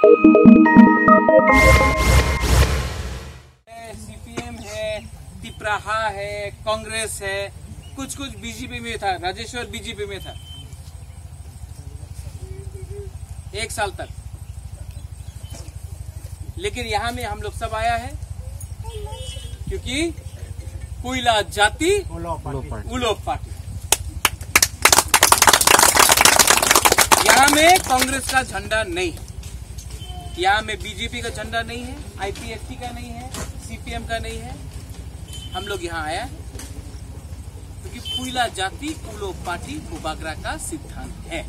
CPM है, तिपराहा है, कांग्रेस है, कुछ बीजेपी में था, राजेश्वर बीजेपी में था 1 साल तक। लेकिन यहाँ में हम लोग सब आया है क्योंकि पुइला जाति उलोप पार्टी। यहाँ में कांग्रेस का झंडा नहीं है, यहाँ में बीजेपी का झंडा नहीं है, आईपीएफटी का नहीं है, सीपीएम का नहीं है। हम लोग यहाँ आया क्योंकि पुइला जाति उलोप पार्टी बुबागरा का सिद्धांत है।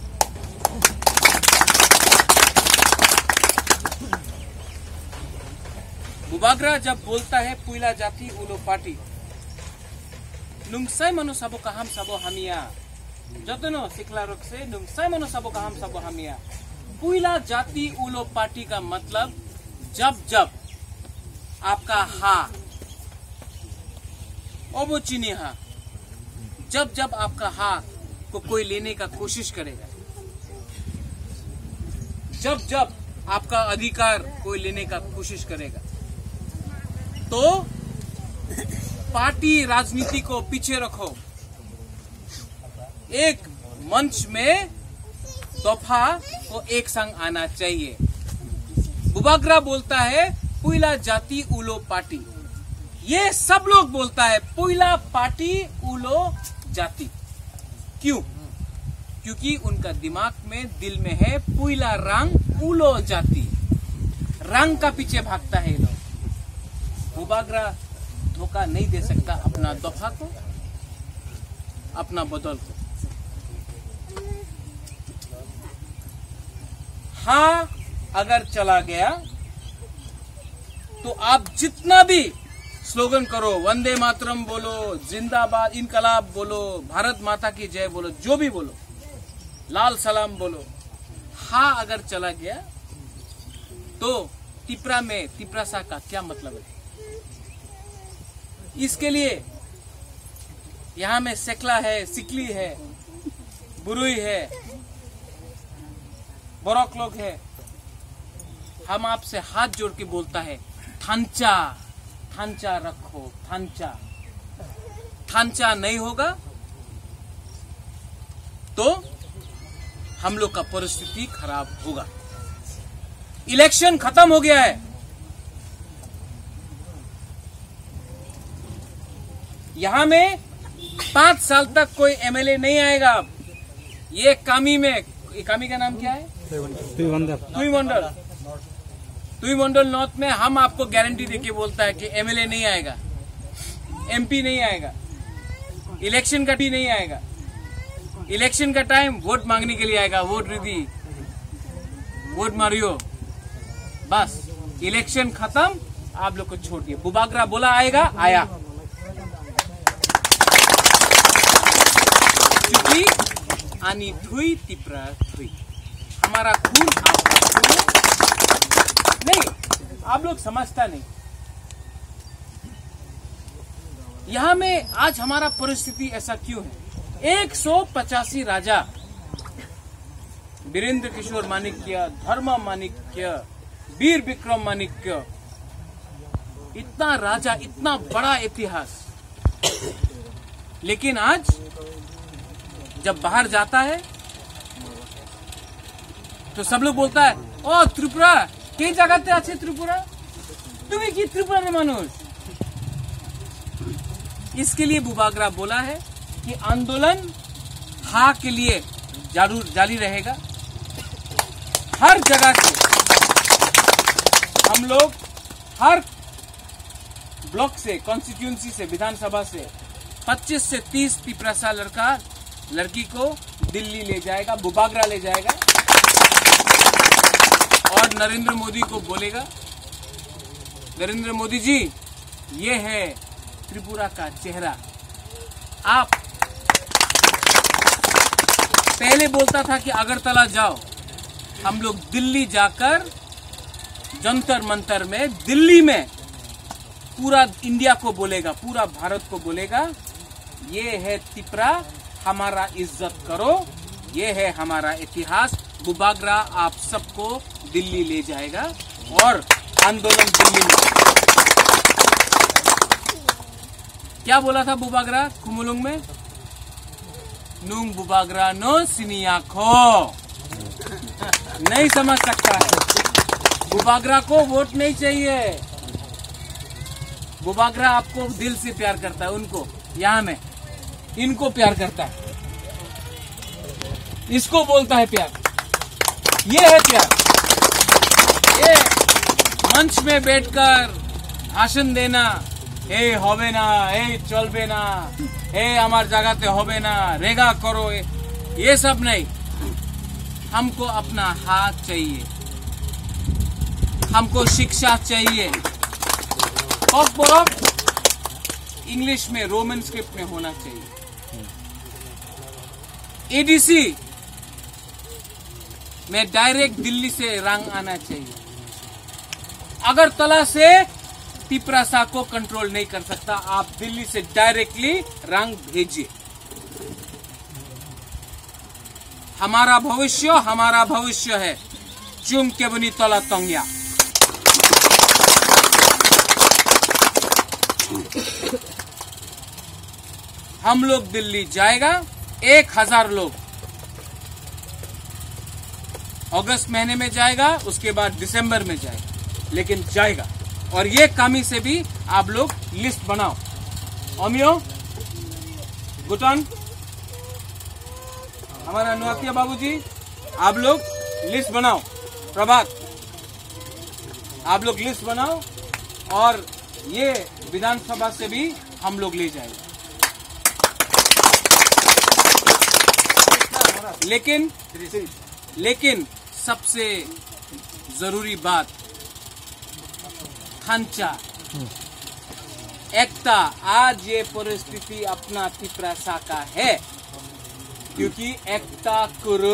बुबागरा जब बोलता है पुइला जाति उलोप पार्टी, नुंगसाई मनो सबो कहम सबो हमिया जतनो सिखला रुक से नुंगसाई मनो सबो कहम सबो हमिया। पुइला जाति उलोप पार्टी का मतलब जब आपका हा ओबो चीनी हा, जब आपका हा को कोई लेने का कोशिश करेगा, जब आपका अधिकार कोई लेने का कोशिश करेगा, तो पार्टी राजनीति को पीछे रखो, एक मंच में दफा को एक संग आना चाहिए। बुबागरा बोलता है पुइला जाति उलोप पार्टी, ये सब लोग बोलता है पुइला पार्टी उलो जाति। क्यों? क्योंकि उनका दिमाग में दिल में है पुइला रंग उलो जाति, रंग का पीछे भागता है लोग। बुबागरा धोखा नहीं दे सकता अपना दफा को, अपना बदल को। हाँ अगर चला गया तो आप जितना भी स्लोगन करो, वंदे मातरम बोलो, जिंदाबाद इनकलाब बोलो, भारत माता की जय बोलो, जो भी बोलो, लाल सलाम बोलो, हाँ अगर चला गया तो तिपरा में तिपरासा का क्या मतलब है? इसके लिए यहाँ में सेकला है, सिकली है, बुरुई है, बोरक लोग है। हम आपसे हाथ जोड़ के बोलता है थांचा रखो, थांचा नहीं होगा तो हम लोग का परिस्थिति खराब होगा। इलेक्शन खत्म हो गया है, यहां में 5 साल तक कोई एमएलए नहीं आएगा। ये कामी का नाम क्या है? तुई मंडल नॉर्थ में हम आपको गारंटी देके बोलता है कि एमएलए नहीं आएगा, एमपी नहीं आएगा, इलेक्शन का भी नहीं आएगा। इलेक्शन का टाइम वोट मांगने के लिए आएगा, वोट दीदी, वोट मारियो, बस इलेक्शन खत्म, आप लोग को छोड़ दिए। बुबागरा बोला आएगा, आया, क्योंकि आनी थुई तिपरा थुई, हमारा खून आपका खून नहीं, आप लोग समझता नहीं। यहां में आज हमारा परिस्थिति ऐसा क्यों है? 185 राजा, वीरेंद्र किशोर माणिक्य, धर्म माणिक्य, वीर विक्रम माणिक्य, इतना राजा, इतना बड़ा इतिहास, लेकिन आज जब बाहर जाता है तो सब लोग बोलता है ओ त्रिपुरा के जगहते आछे त्रिपुरा, तुम्हें की त्रिपुरा में मानुष। इसके लिए बुबागरा बोला है कि आंदोलन हा के लिए जारी रहेगा। हर जगह से हम लोग, हर ब्लॉक से, कॉन्स्टिट्यूंसी से, विधानसभा से 25 से 30 तिपरासा लड़की को दिल्ली ले जाएगा, बुबागरा ले जाएगा और नरेंद्र मोदी को बोलेगा, नरेंद्र मोदी जी ये है त्रिपुरा का चेहरा। आप पहले बोलता था कि अगरतला जाओ, हम लोग दिल्ली जाकर जंतर मंतर में, दिल्ली में पूरा इंडिया को बोलेगा, पूरा भारत को बोलेगा, ये है तिपरा, हमारा इज्जत करो, ये है हमारा इतिहास। बुबागरा आप सबको दिल्ली ले जाएगा और आंदोलन दिल्ली में। क्या बोला था बुबागरा खुमुलुंग में? नूंग बुबागरा नो सिनिया खो। नहीं समझ सकता है। बुबागरा को वोट नहीं चाहिए। बुबागरा आपको दिल से प्यार करता है, उनको यहाँ में इनको प्यार करता है, इसको बोलता है प्यार। ये है प्यार। ये मंच में बैठकर भाषण देना, हे होबे ना, हे चलबे ना, हे हमार जगहते होबे ना, रेगा करो, ये सब नहीं। हमको अपना हाथ चाहिए, हमको शिक्षा चाहिए। इंग्लिश में रोमन स्क्रिप्ट में होना चाहिए। एडीसी में डायरेक्ट दिल्ली से रंग आना चाहिए। अगरतला से तिपरासा को कंट्रोल नहीं कर सकता, आप दिल्ली से डायरेक्टली रंग भेजिए। हमारा भविष्य है चुंग केबनी तला तंगिया। हम लोग दिल्ली जाएगा, 1000 लोग अगस्त महीने में जाएगा, उसके बाद दिसंबर में जाएगा, लेकिन जाएगा। और ये कामी से भी आप लोग लिस्ट बनाओ। अमियो गुटन, हमारा नुआतिया बाबूजी, आप लोग लिस्ट बनाओ। प्रभात, आप लोग लिस्ट बनाओ और ये विधानसभा से भी हम लोग ले जाएंगे। लेकिन सबसे जरूरी बात, खांचा एकता। आज ये परिस्थिति अपना तिपरासा का है क्योंकि एकता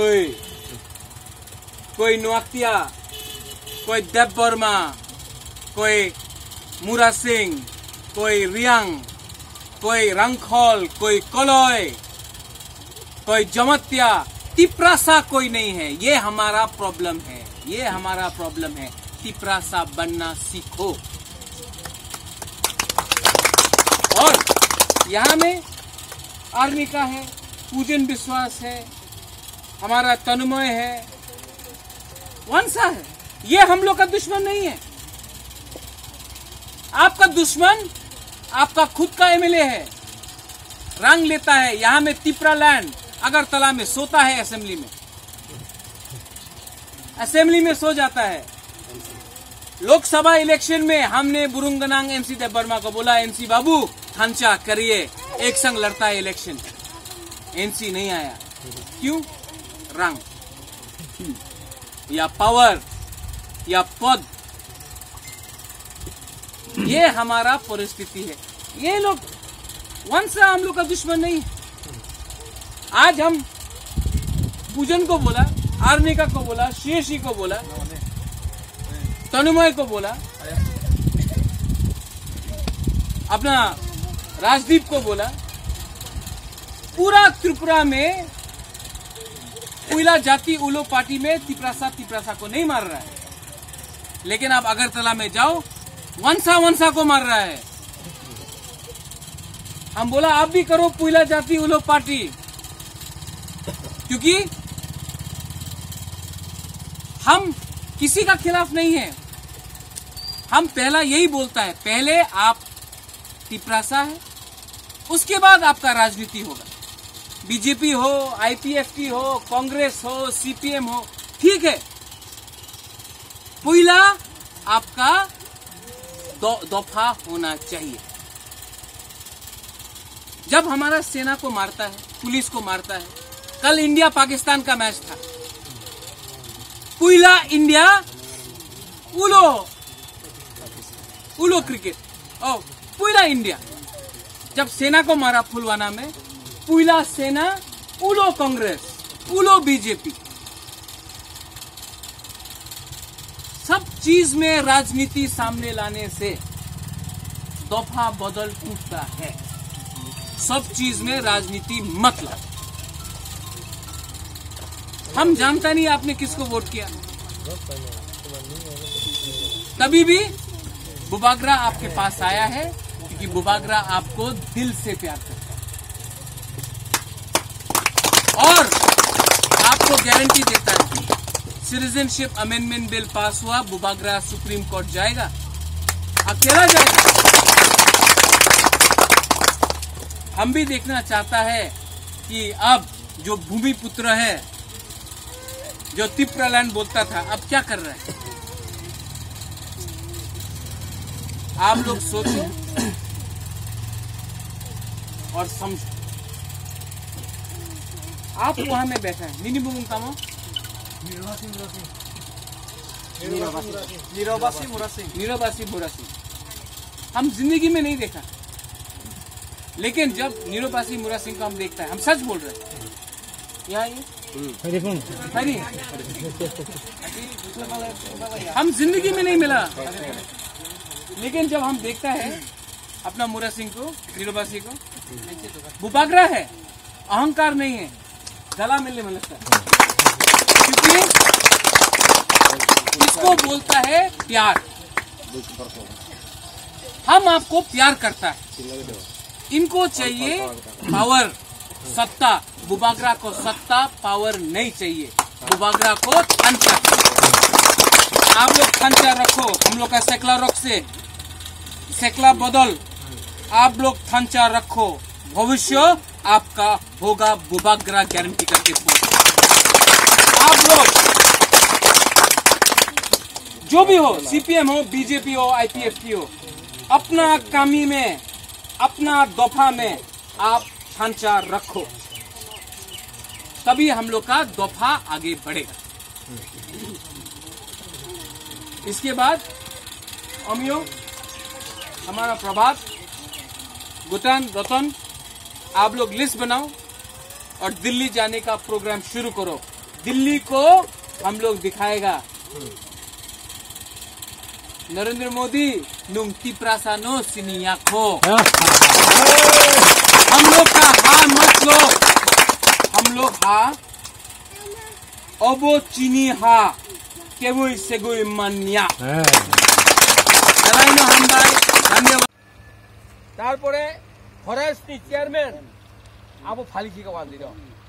कोई नुआतिया, कोई देव वर्मा, कोई मुरा सिंह, कोई रियांग, कोई रंगखोल, कोई कलोय, कोई जमतिया, तिपरासा कोई नहीं है। ये हमारा प्रॉब्लम है, ये हमारा प्रॉब्लम है। तिपरासा बनना सीखो। और यहाँ में आर्मी का है, पूजन विश्वास है, हमारा तन्मय है, वंशा है। ये हम लोग का दुश्मन नहीं है। आपका दुश्मन आपका खुद का एमएलए है, रंग लेता है। यहाँ में तिपरा लैंड अगरतला में सोता है, असेंबली में सो जाता है। लोकसभा इलेक्शन में हमने बुरुंगनांग एमसी देव वर्मा को बोला, एमसी बाबू खांचा करिए, एक संग लड़ता है इलेक्शन। एमसी नहीं आया। क्यों? रंग या पावर या पद, ये हमारा परिस्थिति है। ये लोग वंशा हम लोग का दुश्मन नहीं है। आज हम पूजन को बोला, आर्निका को बोला, शेषी को बोला, तनुमय को बोला, अपना राजदीप को बोला। पूरा त्रिपुरा में पुइला जाति उलो पार्टी में तिपरासा को नहीं मार रहा है, लेकिन आप अगरतला में जाओ, वंशा को मार रहा है। हम बोला आप भी करो पुइला जाति उलो पार्टी, क्योंकि हम किसी का खिलाफ नहीं है। हम पहला यही बोलता है, पहले आप तिपरासा है, उसके बाद आपका राजनीति होगा। बीजेपी हो, आईपीएफटी हो, कांग्रेस हो, सीपीएम हो, ठीक है। पुइला आपका दफा होना चाहिए। जब हमारा सेना को मारता है, पुलिस को मारता है, कल इंडिया पाकिस्तान का मैच था, पुइला इंडिया उलो क्रिकेट, पुइला इंडिया। जब सेना को मारा फुलवाना में, पुइला सेना उलो कांग्रेस, उलो बीजेपी। सब चीज में राजनीति सामने लाने से दफा बदल टूटता है। सब चीज में राजनीति मत लाओ। हम जानता नहीं आपने किसको वोट किया। तभी भी बुबागरा आपके पास आया है क्योंकि बुबागरा आपको दिल से प्यार करता है और आपको गारंटी देता है सिटीजनशिप अमेंडमेंट बिल पास हुआ, बुबागरा सुप्रीम कोर्ट जाएगा, अकेला जाएगा। हम भी देखना चाहता है कि अब जो भूमि पुत्र है, जो तिप्रालैंड बोलता था, अब क्या कर रहा है। आप लोग सोचो और समझो। आप वहां में बैठा है निनी बुंग तामो नीरोबासी मुरासी हम जिंदगी में नहीं देखा, लेकिन जब नीरोबासी मुरा सिंह को हम देखता है, हम सच बोल रहे हैं। यहाँ हरी हम जिंदगी में नहीं मिला, लेकिन जब हम देखता है अपना मुरा सिंह को, नीरोबासी को, बुबागरा है, अहंकार नहीं है, गला मिलने में लगता है, क्योंकि इसको बोलता है प्यार। हम आपको प्यार करता है, इनको चाहिए पावर, सत्ता। बुबागरा को सत्ता पावर नहीं चाहिए, बुबागरा को थंचा। आप लोग थंचा रखो, हम लोग का सेकला रख से सेकला बदल, आप लोग थंचा रखो, भविष्य आपका होगा बुबागरा गारंटी करके। आप लोग जो भी हो, सीपीएम हो, बीजेपी हो, आईपीएफटी हो, अपना कामी में, अपना दफा में आप ढांचा रखो, तभी हम लोग का दफा आगे बढ़ेगा। इसके बाद अमियो, हमारा प्रभात, गुटन, रतन, आप लोग लिस्ट बनाओ और दिल्ली जाने का प्रोग्राम शुरू करो। दिल्ली को हम लोग दिखाएगा। नरेंद्र मोदी नुम तिप्रासानो सिनिया खो, हम लोग का हा मत लो, हम लोग हा अबो चीनी हा केवुई सेगुई मानिया। हम भाई धन्यवाद। তারপরে ফরেস্ট চেয়ারম্যান আবো ফালিকিকে বান্ধিল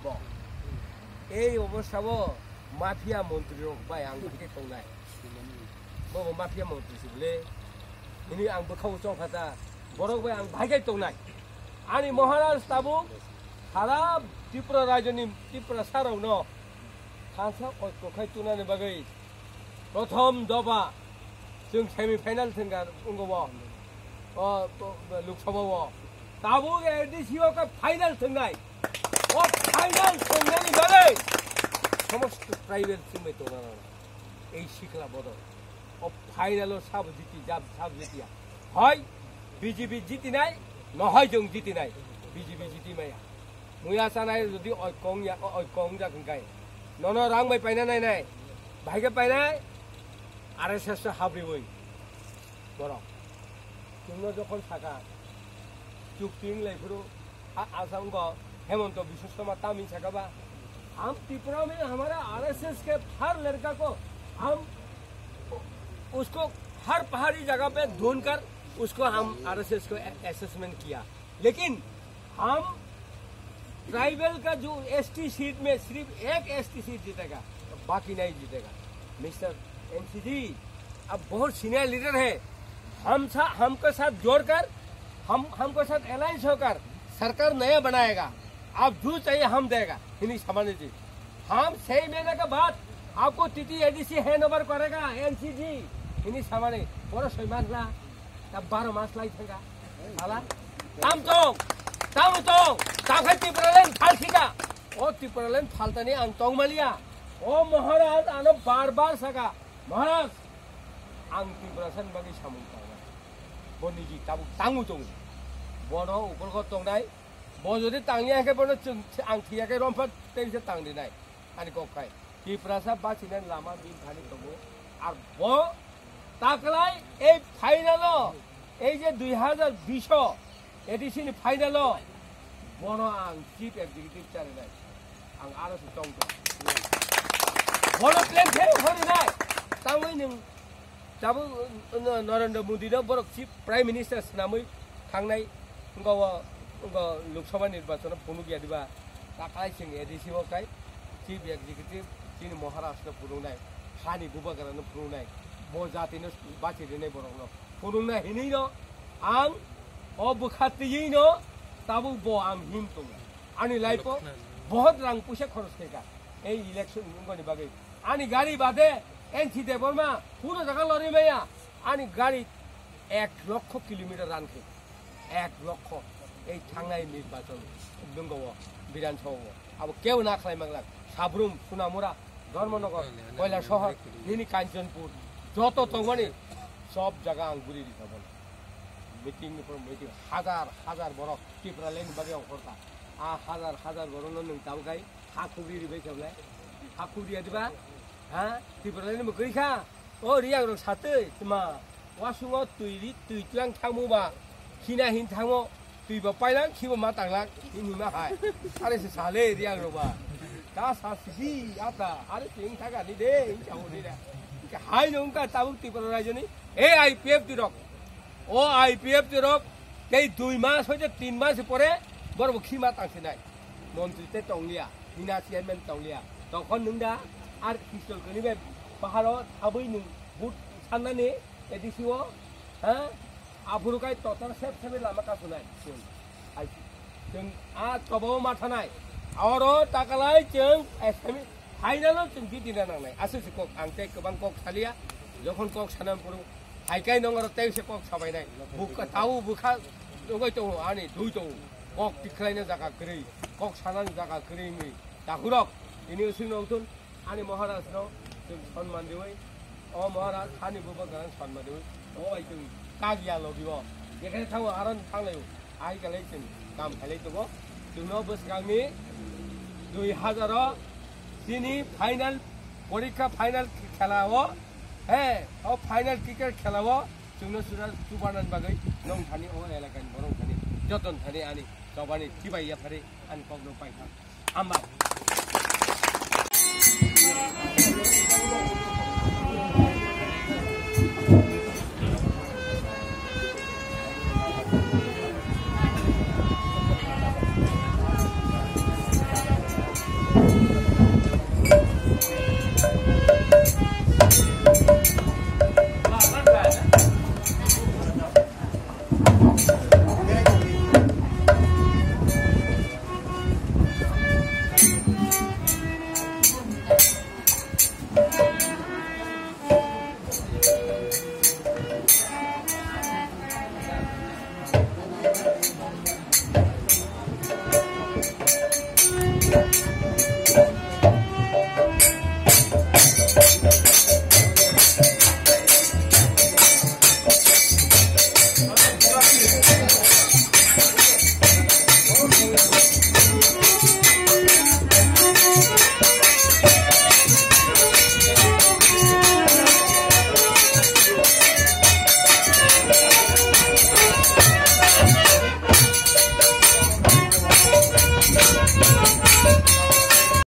এই অবস্থাব মাফিয়া মন্ত্রী রকবাই आं बिदि तंनाय बो माफिया मन्त्रि सिबले इनि आं बखाव चंखाता बरकबाय आं भाइगाय तंनाय आनि महाराज ताबु सारा त्रिपुरा राज्यनि त्रिपुरा सारावनो थांसा अटकखाय तुनानि बागै प्रथम दफा जों सेमिफाइनाल थंगार उंगबो लोकसभाव ताबु एडीसीओ का फाइनल थंनाय ओ फाइनल थंनानि बागै समस्त ट्राइबेल सिमै तंनाना এই শিখলা বদল ও ফাইনাল সাব জিতিয়া হয় বিজেপি জিতি নাই নহয় जों জিতি নাই বিজেপি জিতি মায়া মুয়া সানাই যদি ঐকং যাখন গায় নন রাং বাই পাইনা নাই নাই ভাইকে পাইনাই আরএসএস হাবরি বই বড় তুমি যখন থাকা চুক্তিং লাইফরু आसाम को हेमंत बिश्व शर्मा तामिल सकाबा हम त्रिपुरा में हमारा आरएसएस के हर लड़का को हम उसको हर पहाड़ी जगह पे ढूंढकर उसको हम आरएसएस को असेसमेंट किया, लेकिन हम ट्राइबल का जो एसटी सीट में सिर्फ एक एसटी सीट जीतेगा, बाकी नहीं जीतेगा। मिस्टर एमसीजी अब बहुत सीनियर लीडर है, हमको साथ जोड़कर हमको साथ अलायंस होकर सरकार नया बनाएगा। आप जो चाहिए हम देगा, इन्हीं सामान्य जी। हम 6 महीने के बाद आपको टीटी एडीसी हैंड ओवर करेगा एनसीजी इन्हीं सामान्य बड़ा 6 मास ला तब 12 मास लाई थेगा साला ताम त्रिपुरालैंड फालसिका ओ त्रिपुरालैंड फालतानी अंतोंग मालिया ओ महाराज आनो बार सका महाराज आं त्रिपुरासन बागै सामुंगा बनिजी ताबु तांगु दं बनो उगलखौ तंनाय ब जदि तांनियाखै बनो आं थियाखै रमफा तेरिसे तांदिनाय आनि गखाय त्रिपुरासा बासिनाय लामा बिन थानि दङ आर ब ताकलाय ए फाइनाल এই যে 2020 एडिशन फाइनाल बनो आं चीफ एक्जिक्यूटिव चारिनाय आं आरो दं बड़ो प्लेन थे होने ना तावई नों जाबो नरेंद्र मोदी ना बड़ो चीफ प्राइम मिनिस्टर नामै थांनाय गावा लोकसभा निर्वाचन फुनु गया दिबा ताकाय सिं एडीसी वकाय चीफ एग्जीक्यूटिव चीन महाराष्ट्र फुनुनाय हानि गुबागारानो फुनुनाय ब जातिनो बाथि देनाय बरनो फुनुना हिनै न आं अ बुखातियै न ताबु ब आं हिम तो आनि लाइफो बहुत रंग पैसा खरच केका ए इलेक्शन गनि बागै आनि गाड़ी बादे एनसी देबरमा पुरो जगा लरिमाया आनि गाड़ी 1 लक्ष किलोमीटर रानखे 1 लक्ष এই थांनाय निर्वाचन दंगावो विधानसभा अब केउ ना खालायमांला साब्रुम सुनामुरा धर्मनगर कयला शहर निनि कांचनपुर যত तंगनि सब जगह आं गुरि दिखाबोन मीटिंग मीटिंग हजार बरक टिप्रालेन बागे अंकरता आ हजार बरन नों तावगाय हाखुरि रिबाय सबलाय हाखुरिया दिबा हा टिप्रालेन मगैखा ओ रियां रं सातै मा वासुङो तुइलां थांमोबा खिना हिन थांमो तुइबा पाइलां खिबो मा तांलां हिनि मा हाय आरे से साले रियां रबा दा सासिबि आता आरे थिं थागा नि दे हिंचाव नि दा हाय नंका ताबुक टिप्रा रायजोनि ए आईपीएफ दिरक ओ आईपीएफ दिरक कै 2 मास হইতে 3 मास পরে বড় খিমা তাংছিনাই মন্ত্রীতে টংলিয়া হিনা চেয়ারম্যান টংলিয়া তখন নং दा আর পিস্তল কনিবে পাহাড় थाबै नों बुट साननानै एदिसिओ हा आफुरुकाय टटर सेब लामा कासुनाय जों आ तबाव माथानाय और ताकालाय जों एसामी फाइनाल जों गिदिना नांनाय आसुसि कक आंते गोबां कक सालिया जखन कक सानाम पुरु हाइकाय नंगर तेसे कक साबायनाय बुका ताउ बुखा दगै तो आनि दुइ तो कक तिख्लायनो जागा गरै कक सानान जागा गरै नि दाहुरक इनि उसिनौथुन आनि महाराजनो जों सन्मान देवै ओ महाराज हानि बुबा गान सन्मान देवै ओ आइ जों कागिया लगिबो बेखायनो थाङो आरन थांलायो आइ गालै जों काम खालाय दङ जोंनो बोसगांनि 2000 दिनै फाइनाल परीक्षा फाइनाल खेलावो हे ओ फाइनाल क्रिकेट खेलावो जोंनो सुरा सुबानन बागै नं थानि ओ एलाकानि बरं थानि जतन थानि आनि सबानि थिबाइया फारे आनि पग्नो पाइखा आमा